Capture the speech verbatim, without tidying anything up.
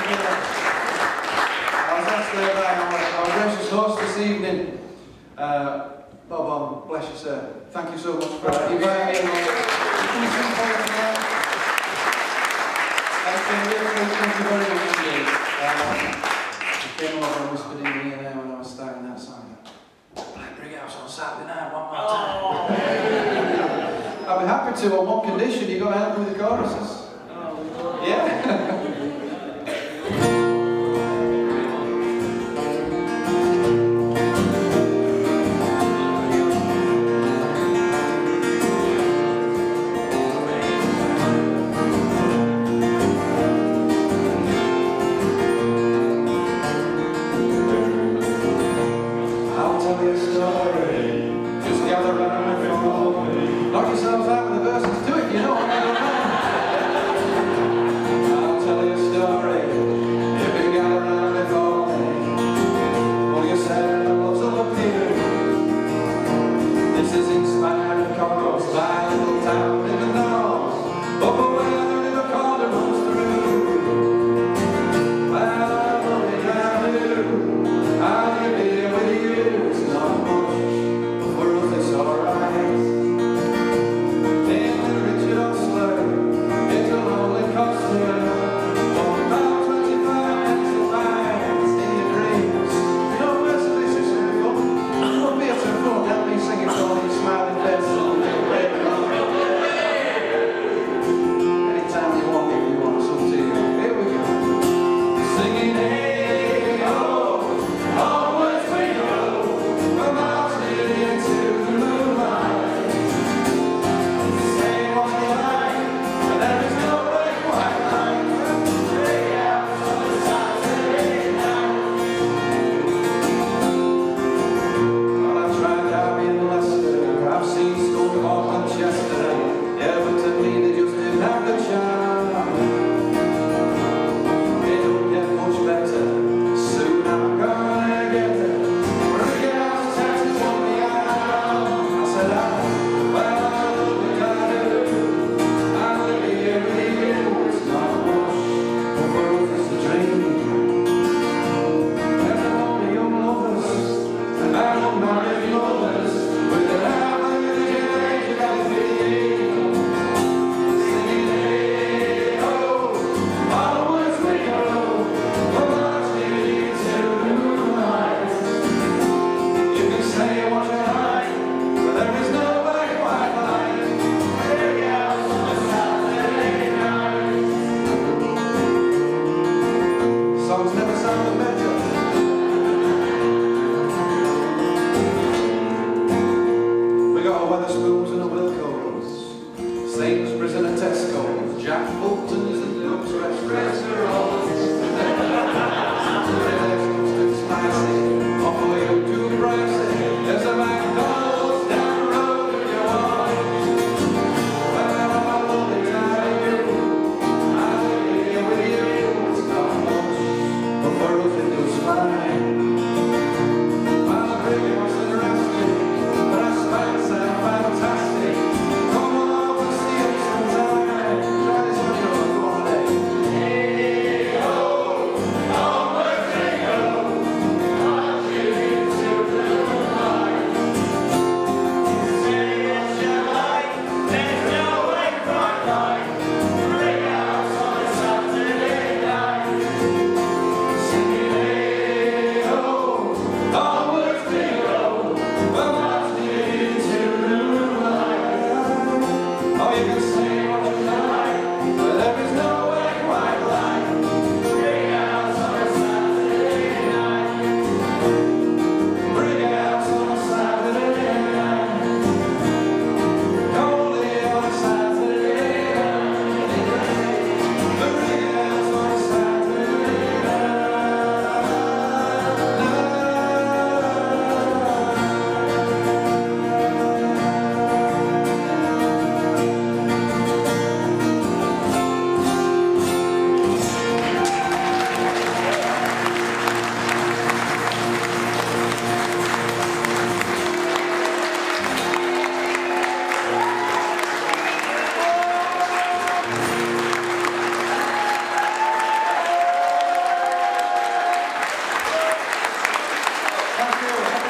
Our gracious host this evening, uh, Bob on, bless you sir, thank you so much for inviting me along. Thank you very much indeed. You came over and whispered in my ear there when I was starting that song. Play Brighouse on Saturday night one more time. Oh. I'd be happy to, on one condition, you've got to help me with the choruses. Oh. Yeah? Knock yourselves out with the verses, do it, you know what I mean? I'll tell you a story, if you gather around before me, all you said and loves will appear. This is inspired and chorus by a little town in the north, up where the river Calder runs through. Well, I love it down here, I'll be here with you, it's not much, but for us it's alright. Oh Thank you.